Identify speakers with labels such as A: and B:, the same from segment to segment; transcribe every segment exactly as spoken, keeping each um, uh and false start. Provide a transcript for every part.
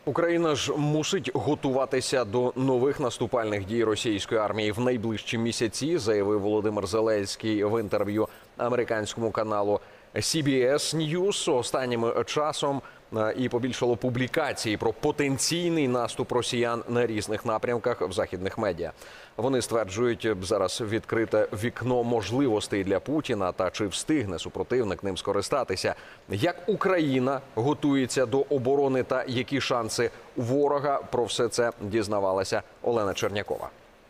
A: Україна ж мусить готуватися до нових наступальних дій російської армії в найближчі місяці, заявив Володимир Зеленський в інтерв'ю американському каналу Сі Бі Ес News. Останнім часом і побільшало публікацій про потенційний наступ росіян на різних напрямках в західних медіа. Вони стверджують, зараз відкрите вікно можливостей для Путіна, та чи встигне супротивник ним скористатися. Як Україна готується до оборони та які шанси у ворога, про все це дізнавалася Олена Чернякова.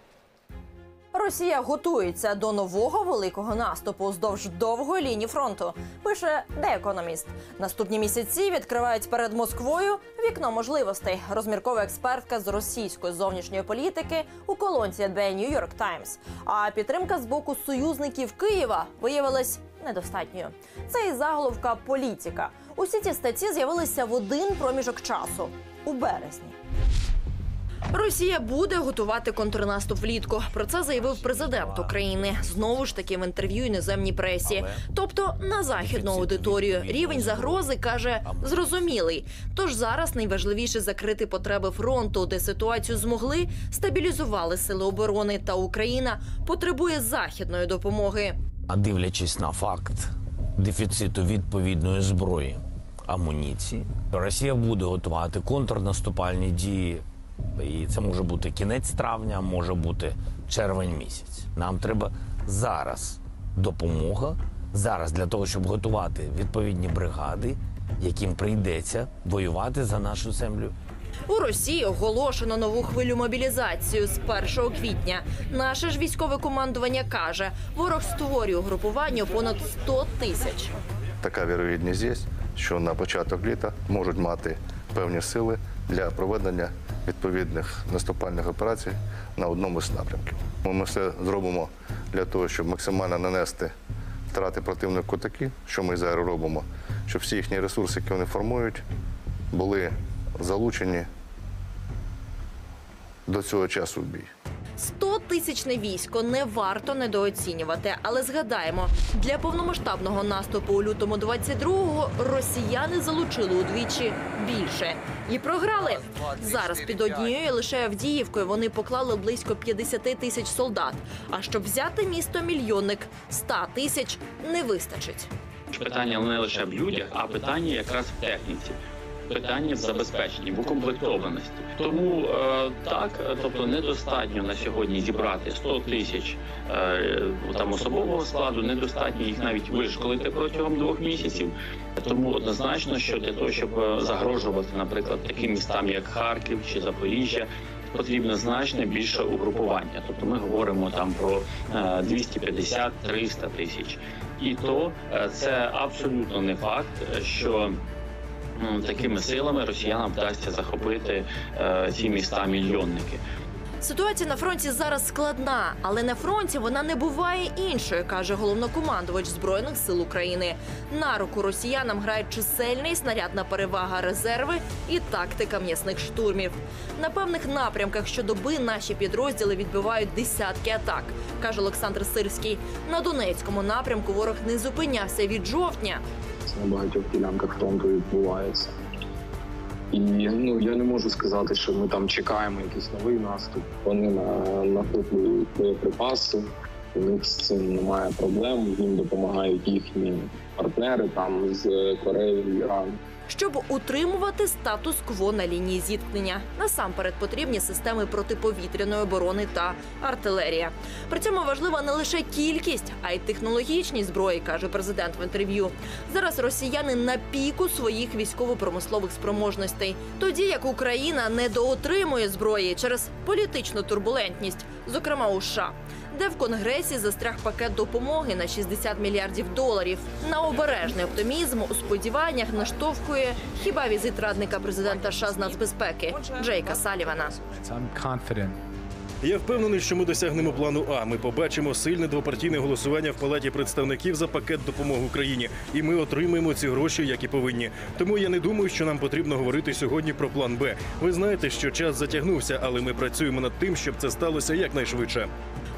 B: Росія готується до нового великого наступу вздовж довгої лінії фронту, пише The Economist. Наступні місяці відкривають перед Москвою вікно можливостей, розмірковує експертка з російської зовнішньої політики у колонці The New York Times. А підтримка з боку союзників Києва виявилась недостатньою. Це і заголовка «Політика». Усі ці статті з'явилися в один проміжок часу – у березні. Росія буде готувати контрнаступ влітку. Про це заявив президент України. Знову ж таки в інтерв'ю іноземній пресі. Тобто на західну аудиторію. Рівень загрози, каже, зрозумілий. Тож зараз найважливіше закрити потреби фронту, де ситуацію змогли, стабілізували сили оборони, та Україна потребує західної допомоги.
C: А дивлячись на факт дефіциту відповідної зброї, амуніції, Росія буде готувати контрнаступальні дії. І це може бути кінець травня, може бути червень місяць. Нам треба зараз допомога, зараз для того, щоб готувати відповідні бригади, яким прийдеться воювати за нашу землю.
B: У Росії оголошено нову хвилю мобілізацію з першого квітня. Наше ж військове командування каже, ворог створює угрупування понад сто тисяч.
D: Така вірогідність є, що на початок літа можуть мати певні сили для проведення відповідних наступальних операцій на одному з напрямків. Ми все зробимо для того, щоб максимально нанести втрати противнику такі, що ми зараз робимо, щоб всі їхні ресурси, які вони формують, були залучені до цього часу в бій.
B: Стотисячне військо не варто недооцінювати. Але згадаємо, для повномасштабного наступу у лютому двадцять другого росіяни залучили удвічі більше. І програли. Зараз під однією лише Авдіївкою вони поклали близько п'ятдесят тисяч солдат. А щоб взяти місто-мільйонник, сто тисяч не вистачить.
E: Питання не лише в людях, а питання якраз в техніці. Питання в забезпеченні, в укомплектованості. Тому е, так, тобто недостатньо на сьогодні зібрати сто тисяч е, там особового складу, недостатньо їх навіть вишколити протягом двох місяців. Тому однозначно, що для того, щоб загрожувати, наприклад, таким містам, як Харків чи Запоріжжя, потрібно значно більше угрупування. Тобто ми говоримо там про е, двісті п'ятдесят - триста тисяч. І то е, це абсолютно не факт, що такими силами росіянам вдасться захопити е, ці міста-мільйонники.
B: Ситуація на фронті зараз складна, але на фронті вона не буває іншою, каже головнокомандувач Збройних сил України. На руку росіянам грають чисельна і снарядна перевага, резерви і тактика м'ясних штурмів. На певних напрямках щодоби наші підрозділи відбивають десятки атак, каже Олександр Сирський. На Донецькому напрямку ворог не зупинявся від жовтня.
F: На багатьох ділянках фронту відбувається. І ну, я не можу сказати, що ми там чекаємо якийсь новий наступ. Вони накоплюють боєприпаси, у них з цим немає проблем, їм допомагають їхні партнери там з Кореї і Ірану.
B: Щоб утримувати статус-кво на лінії зіткнення, насамперед потрібні системи протиповітряної оборони та артилерія. При цьому важлива не лише кількість, а й технологічність зброї, каже президент в інтерв'ю. Зараз росіяни на піку своїх військово-промислових спроможностей, тоді як Україна недоотримує зброї через політичну турбулентність, зокрема у США, де в Конгресі застряг пакет допомоги на шістдесят мільярдів доларів. На обережний оптимізм у сподіваннях наштовхує хіба візит радника президента США з нацбезпеки Джейка Салівана.
G: Я впевнений, що ми досягнемо плану А. Ми побачимо сильне двопартійне голосування в Палаті представників за пакет допомоги Україні. І ми отримаємо ці гроші, як і повинні. Тому я не думаю, що нам потрібно говорити сьогодні про план Б. Ви знаєте, що час затягнувся, але ми працюємо над тим, щоб це сталося якнайшвидше.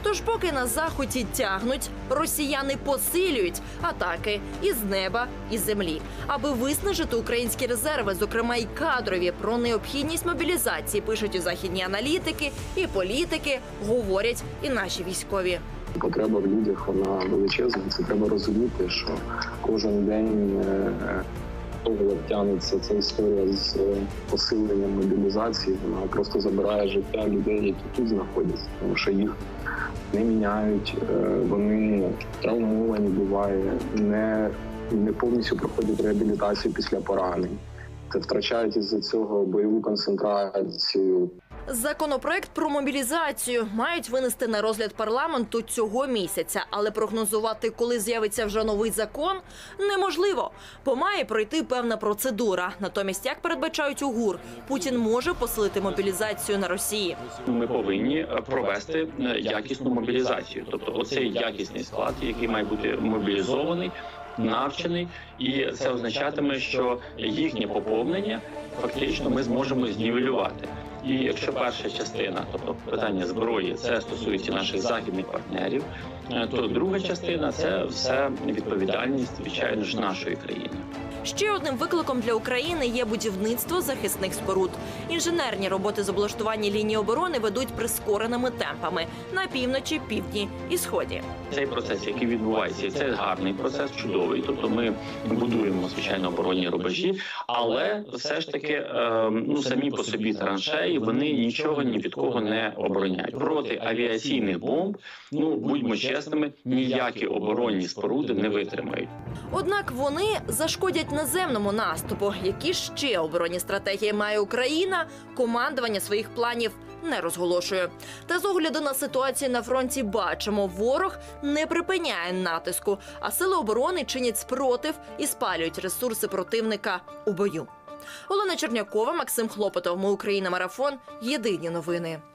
B: Тож поки на заході тягнуть, росіяни посилюють атаки із неба, і з землі, аби виснажити українські резерви, зокрема й кадрові. Про необхідність мобілізації пишуть і західні аналітики, і політики, говорять і наші військові.
F: Потреба в людях, вона величезна. Це треба розуміти, що кожен день е, того, як тягнеться ця історія з е, посиленням мобілізації, вона просто забирає життя людей, які тут знаходяться, тому що їх не міняють, е, вони травмовані буває, не, не повністю проходять реабілітацію після поранень. Це втрачають із-за цього бойову концентрацію.
B: Законопроект про мобілізацію мають винести на розгляд парламенту цього місяця, але прогнозувати, коли з'явиться вже новий закон, неможливо, бо має пройти певна процедура. Натомість, як передбачають у ГУР, Путін може посилити мобілізацію на Росії.
E: Ми повинні провести якісну мобілізацію, тобто оцей якісний склад, який має бути мобілізований, навчений, і це означатиме, що їхнє поповнення фактично ми зможемо знівелювати. І якщо перша частина, тобто питання зброї, це стосується наших західних партнерів, то друга частина – це все відповідальність, звичайно ж, нашої країни.
B: Ще одним викликом для України є будівництво захисних споруд. Інженерні роботи з облаштування лінії оборони ведуть прискореними темпами на півночі, півдні і сході.
E: Цей процес, який відбувається, це гарний процес, чудовий. Тобто ми будуємо, звичайно, оборонні рубежі, але все ж таки ну, самі по собі траншеї, вони нічого ні від кого не обороняють. Проти авіаційних бомб, ну, будьмо чесними, ніякі оборонні споруди не витримають.
B: Однак вони зашкодять наземному наступу. Які ще оборонні стратегії має Україна, командування своїх планів не розголошує. Та з огляду на ситуацію на фронті бачимо, ворог не припиняє натиску, а сили оборони чинять спротив і спалюють ресурси противника у бою. Олена Чернякова, Максим Хлопотов. Ми Україна. Марафон. Єдині новини.